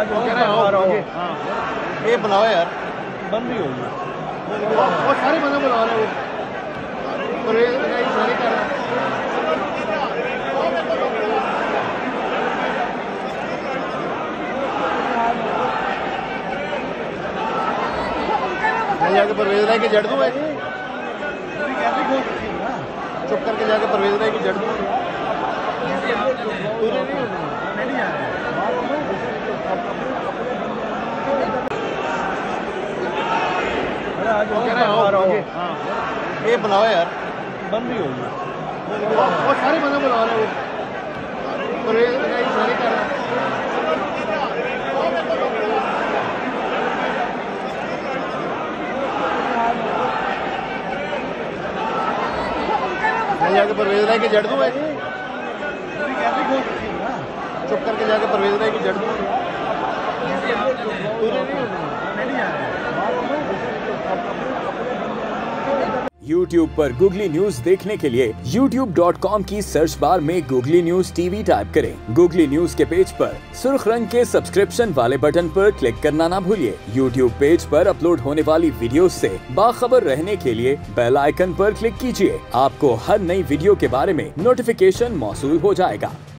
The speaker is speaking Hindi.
ये बनाओ यार, बंद भी होगी। वो सारे बंदे बुला रहे हो, परहेज सारे कर रहे हैं। मैं जाके परवेज राय की जड़ दूँ, चुप करके जाके परवेज राय की जड़ दूँ। ये बनाओ यार, बंद भी होगी। वो सारे बंदे बुला रहे हो, परहेज सारे कर रहे हैं। मैं जाके परवेज राय की जड़ दूँ, चुप करके जाके परवेज राय की जड़ दूँ। YouTube पर गूगली न्यूज देखने के लिए youtube.com की सर्च बार में गूगली न्यूज टीवी टाइप करें। गूगली न्यूज के पेज पर सुर्ख रंग के सब्सक्रिप्शन वाले बटन पर क्लिक करना ना भूलिए। YouTube पेज पर अपलोड होने वाली वीडियोस से बाखबर रहने के लिए बेल आइकन पर क्लिक कीजिए। आपको हर नई वीडियो के बारे में नोटिफिकेशन मौसूल हो जाएगा।